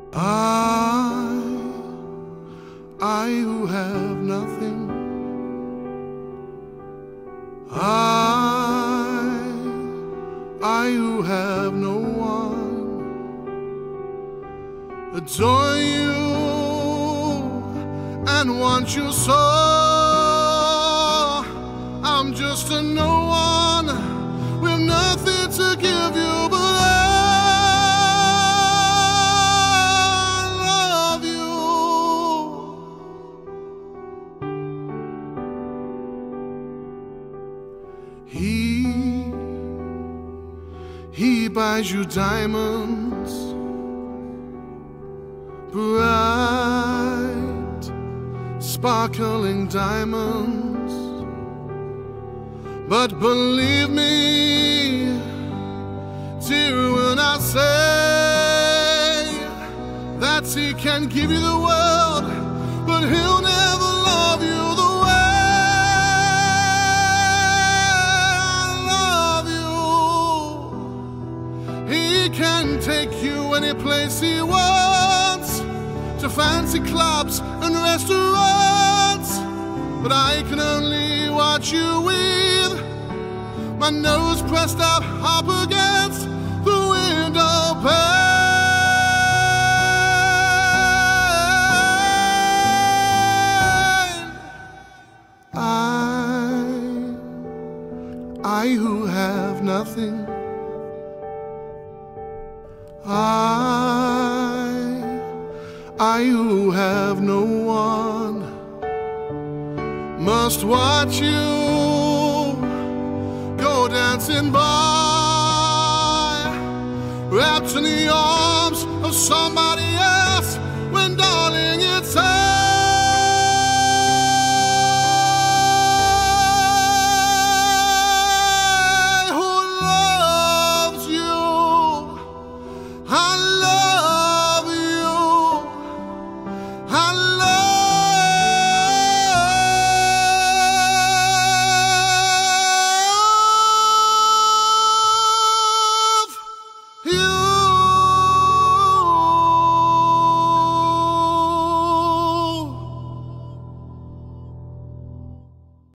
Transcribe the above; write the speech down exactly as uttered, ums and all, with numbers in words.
I, I who have nothing, I, I who have no one, adore you and want you so. I'm just a no one with nothing to give you but He, he buys you diamonds, bright, sparkling diamonds. But believe me, dear, when I say that he can give you the world, but he'll never love you the can take you any place he wants, to fancy clubs and restaurants. But I can only watch you with my nose pressed up, up against the window pane. I, I who have nothing, I, I who have no one, must watch you go dancing by, wrapped in the arms of somebody else, when darling